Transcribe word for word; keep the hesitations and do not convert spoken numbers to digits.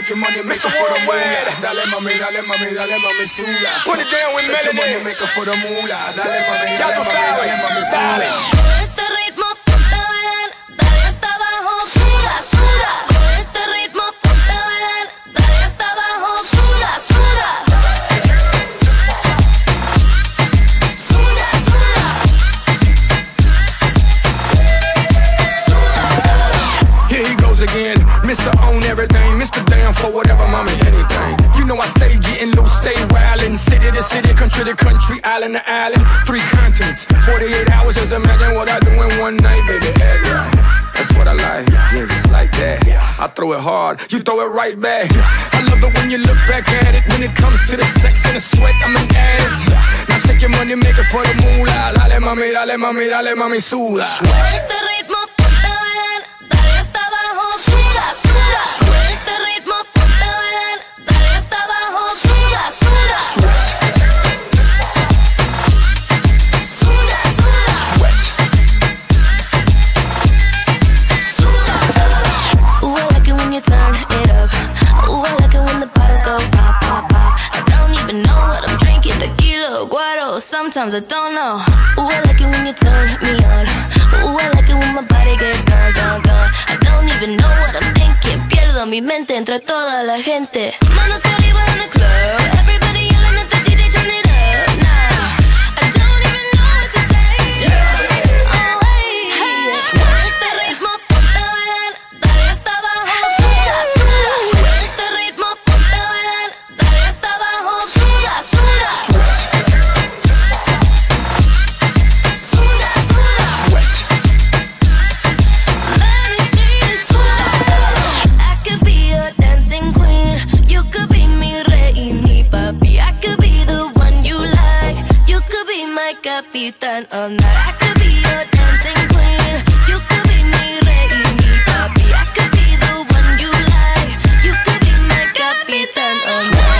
shake your money maker for the moolah. Dale mami, dale mami, dale mami, suda. Put it down with Melanie. Melanie. Money maker for the moolah. Dale mami, dale mami, dale mami, suda. Con este ritmo ponte a bailar, dale hasta abajo, suda, suda. Con este ritmo ponte a bailar, dale hasta abajo, suda, suda. Suda, suda. Here he goes again, Mister Own Everything, Mister Down for whatever, mommy, anything. You know I stay getting loose, stay wildin', city to city, country to country, island to island, three continents, forty-eight hours. Just imagine what I do in one night, baby. Act right. That's what I like, yeah, just like that. I throw it hard, you throw it right back. I love it when you look back at it. When it comes to the sex and the sweat, I'm an addict. Now shake your money, make it for the moolah. Dale mami, dale mami, dale mami, suda. Este ritmo ponte a bailar, dale hasta abajo, suda, suda. Con este ritmo ponte a bailar, dale hasta abajo, suda, suda. Suda, suda. Ooh, I like it when you turn it up. Ooh, I like it when the bottles go pop, pop, pop. I don't even know what I'm drinking, tequila, guaro. Sometimes I don't know. Ooh, I like it when you turn me on. Ooh, I like it when my body gets gone, gone, gone. I don't even know what I'm thinking. Pierdo mi mente entre toda la gente. Manos para arriba in the club. Everybody yelling at the D J, turn it up now. I don't even know what to say. Oh, hey, hey. Este ritmo ponte a bailar, dale hasta abajo, suda, suda. Este ritmo ponte a bailar, dale hasta abajo, suda, suda. Suda, suda. Let me see you suda. I could be your dancing queen. You could be mi rey y mi papi. I could be the one you like. You could be my capitán all night. I could be your dancing queen. You could be mi rey y mi papi. I could be the one you like. You could be my capitán all night.